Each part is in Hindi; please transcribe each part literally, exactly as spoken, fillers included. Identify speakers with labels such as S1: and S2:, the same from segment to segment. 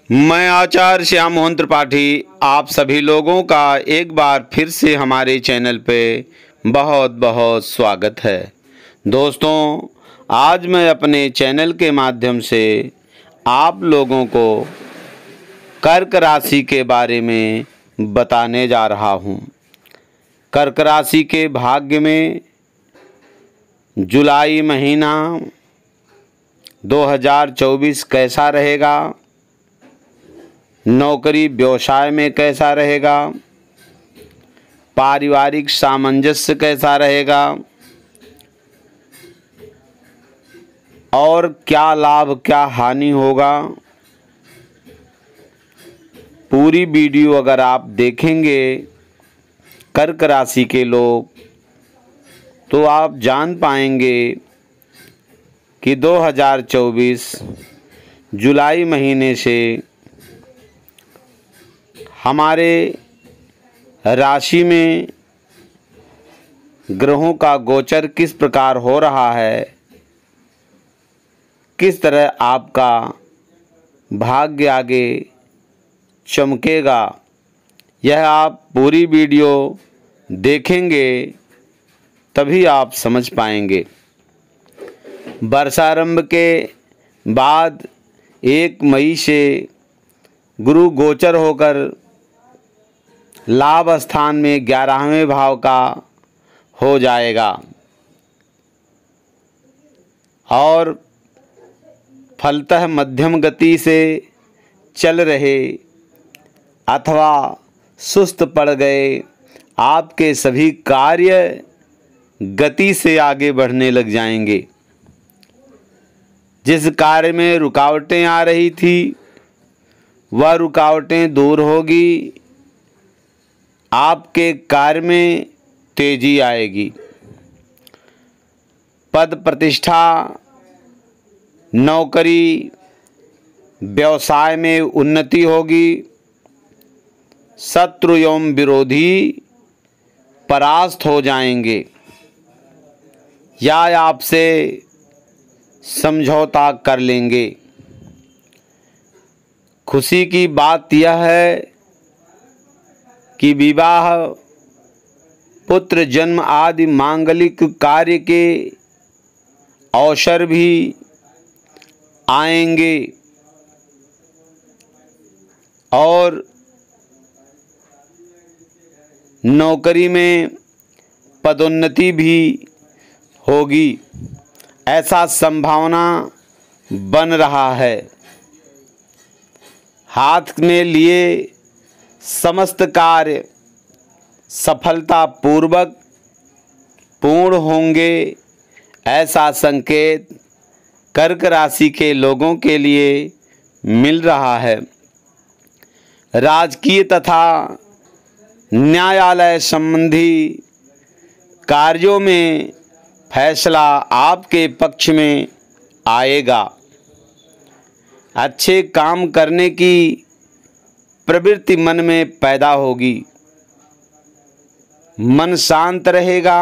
S1: मैं आचार्य श्याम मोहन त्रिपाठी आप सभी लोगों का एक बार फिर से हमारे चैनल पे बहुत बहुत स्वागत है। दोस्तों, आज मैं अपने चैनल के माध्यम से आप लोगों को कर्क राशि के बारे में बताने जा रहा हूँ। कर्क राशि के भाग्य में जुलाई महीना दो हज़ार चौबीस कैसा रहेगा, नौकरी व्यवसाय में कैसा रहेगा, पारिवारिक सामंजस्य कैसा रहेगा और क्या लाभ क्या हानि होगा, पूरी वीडियो अगर आप देखेंगे कर्क राशि के लोग तो आप जान पाएंगे कि दो हज़ार चौबीस जुलाई महीने से हमारे राशि में ग्रहों का गोचर किस प्रकार हो रहा है, किस तरह आपका भाग्य आगे चमकेगा, यह आप पूरी वीडियो देखेंगे तभी आप समझ पाएंगे। वर्षारंभ के बाद एक मई से गुरु गोचर होकर लाभ स्थान में ग्यारहवें भाव का हो जाएगा और फलतः मध्यम गति से चल रहे अथवा सुस्त पड़ गए आपके सभी कार्य गति से आगे बढ़ने लग जाएंगे। जिस कार्य में रुकावटें आ रही थी वह रुकावटें दूर होगी, आपके कार्य में तेजी आएगी, पद प्रतिष्ठा नौकरी व्यवसाय में उन्नति होगी, शत्रु एवं विरोधी परास्त हो जाएंगे या आपसे समझौता कर लेंगे। खुशी की बात यह है कि विवाह, पुत्र जन्म आदि मांगलिक कार्य के अवसर भी आएंगे और नौकरी में पदोन्नति भी होगी, ऐसा संभावना बन रहा है। हाथ में लिए समस्त कार्य सफलतापूर्वक पूर्ण होंगे, ऐसा संकेत कर्क राशि के लोगों के लिए मिल रहा है। राजकीय तथा न्यायालय संबंधी कार्यों में फैसला आपके पक्ष में आएगा। अच्छे काम करने की प्रवृत्ति मन में पैदा होगी, मन शांत रहेगा,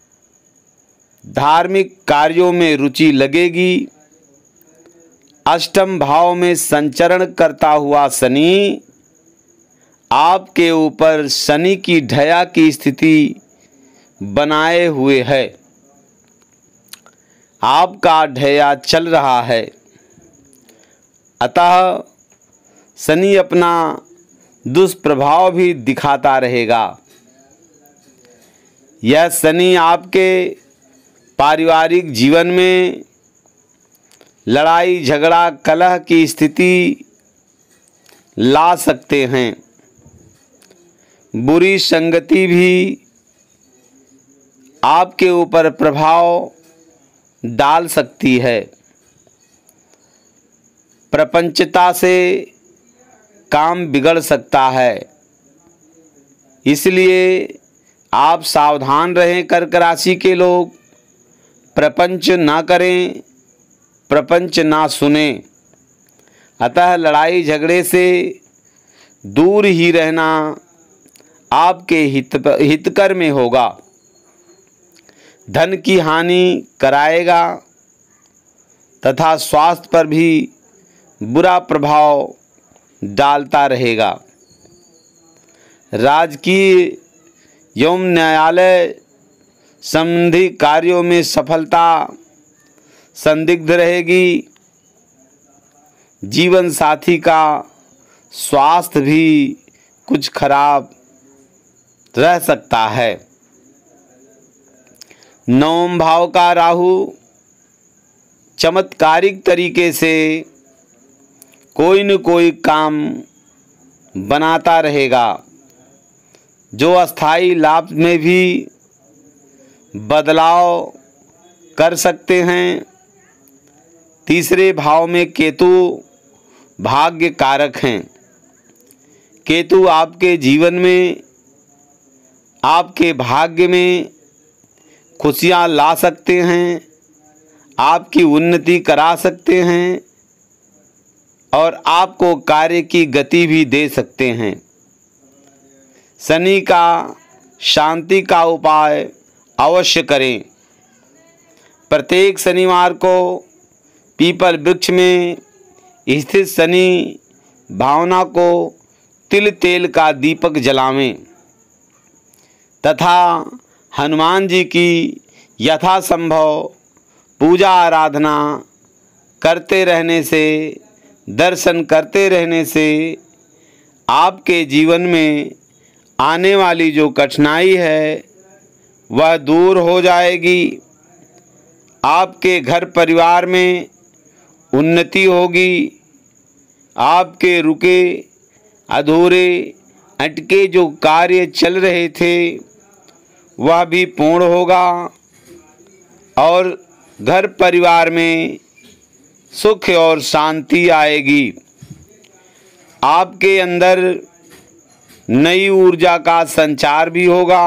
S1: धार्मिक कार्यों में रुचि लगेगी। अष्टम भाव में संचरण करता हुआ शनि आपके ऊपर शनि की ढया की स्थिति बनाए हुए है, आपका ढया चल रहा है, अतः शनि अपना दुष्प्रभाव भी दिखाता रहेगा। यह शनि आपके पारिवारिक जीवन में लड़ाई झगड़ा कलह की स्थिति ला सकते हैं। बुरी संगति भी आपके ऊपर प्रभाव डाल सकती है। प्रपंचता से काम बिगड़ सकता है, इसलिए आप सावधान रहें। कर्क राशि के लोग प्रपंच ना करें, प्रपंच ना सुने, अतः लड़ाई झगड़े से दूर ही रहना आपके हित हितकर में होगा। धन की हानि कराएगा तथा स्वास्थ्य पर भी बुरा प्रभाव डालता रहेगा। राजकीय एवं न्यायालय संबंधी कार्यों में सफलता संदिग्ध रहेगी। जीवन साथी का स्वास्थ्य भी कुछ खराब रह सकता है। नवम भाव का राहु चमत्कारिक तरीके से कोई न कोई काम बनाता रहेगा, जो अस्थाई लाभ में भी बदलाव कर सकते हैं। तीसरे भाव में केतु भाग्य कारक हैं। केतु आपके जीवन में, आपके भाग्य में खुशियां ला सकते हैं, आपकी उन्नति करा सकते हैं और आपको कार्य की गति भी दे सकते हैं। शनि का शांति का उपाय अवश्य करें। प्रत्येक शनिवार को पीपल वृक्ष में स्थित शनि भावना को तिल तेल का दीपक जलावें तथा हनुमान जी की यथासंभव पूजा आराधना करते रहने से, दर्शन करते रहने से आपके जीवन में आने वाली जो कठिनाई है वह दूर हो जाएगी। आपके घर परिवार में उन्नति होगी। आपके रुके अधूरे अटके जो कार्य चल रहे थे वह भी पूर्ण होगा और घर परिवार में सुख और शांति आएगी। आपके अंदर नई ऊर्जा का संचार भी होगा।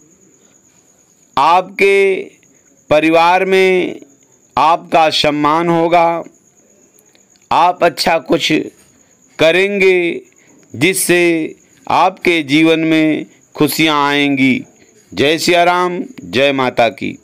S1: आपके परिवार में आपका सम्मान होगा। आप अच्छा कुछ करेंगे जिससे आपके जीवन में खुशियां आएंगी। जय सिया राम, जय माता की।